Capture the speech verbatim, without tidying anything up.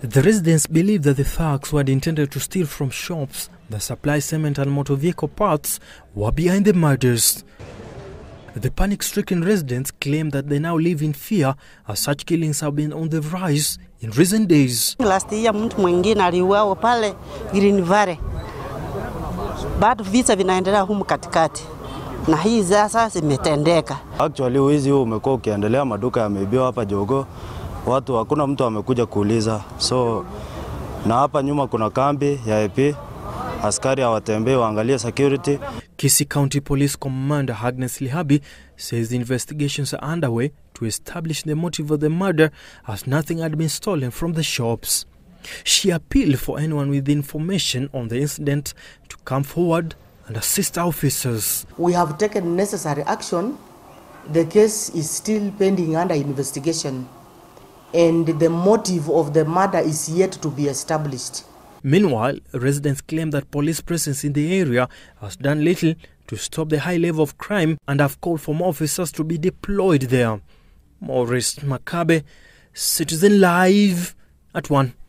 The residents believe that the thugs who had intended to steal from shops that supply cement and motor vehicle parts were behind the murders. The panic-stricken residents claim that they now live in fear as such killings have been on the rise in recent days. Last year mtu mwingine aliuawa pale Green Valley. Bado visa vinaendelea humu katikati. Na hii sasa zimetendeka. Actually wizi huu umekuwa ukiendelea, maduka yameibiwa hapa Jogoo. Watu hakuna mtu amekuja kuuliza. So na hapa nyuma kuna kambi ya A P. Askari hawatembei waangalie security. Kisii County Police Commander Agnes Lihabi says the investigations are underway to establish the motive of the murder as nothing had been stolen from the shops. She appealed for anyone with information on the incident to come forward and assist officers. We have taken necessary action. The case is still pending under investigation, and the motive of the murder is yet to be established. Meanwhile, residents claim that police presence in the area has done little to stop the high level of crime and have called for more officers to be deployed there. Maurice Makabe, Citizen Live at one.